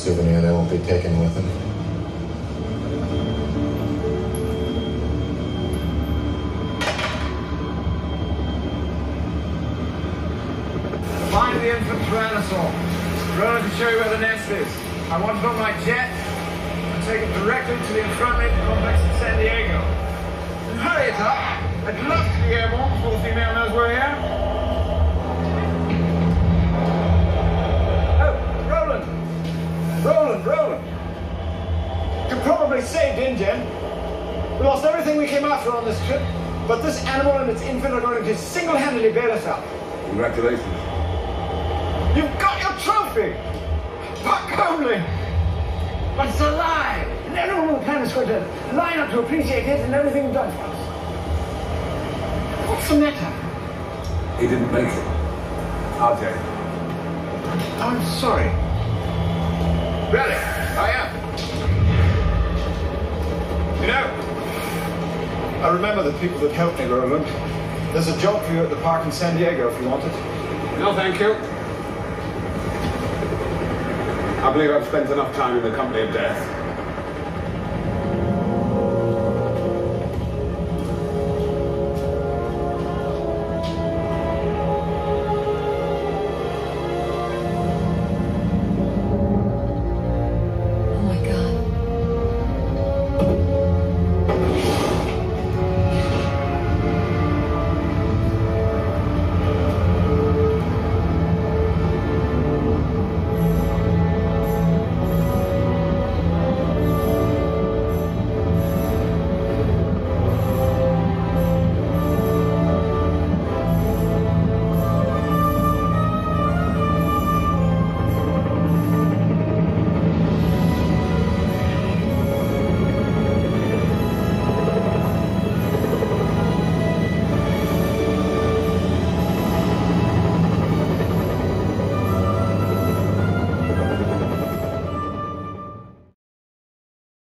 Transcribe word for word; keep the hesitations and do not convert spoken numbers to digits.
souvenir they won't be taken with them. Find the infant Tyrannosaur. Roland to show you where the nest is. I want it on my jet and take it directly to the infirmary complex in San Diego. And hurry it up. I'd love to be airborne before the female knows we're here. Oh, Roland. Roland, Roland. You're probably saved, InGen. We lost everything we came after on this trip, but this animal and its infant are going to single-handedly bail us out. Congratulations. You've got your trophy! Fuck only! But it's alive! And everyone on the planet's going to line up to appreciate it and everything you've done for us. What's the matter? He didn't make it. R J. I'm sorry. Really? I am. You know, I remember the people that helped me, Roland. There's a job for you at the park in San Diego if you want it. No, thank you. I believe I've spent enough time in the company of death.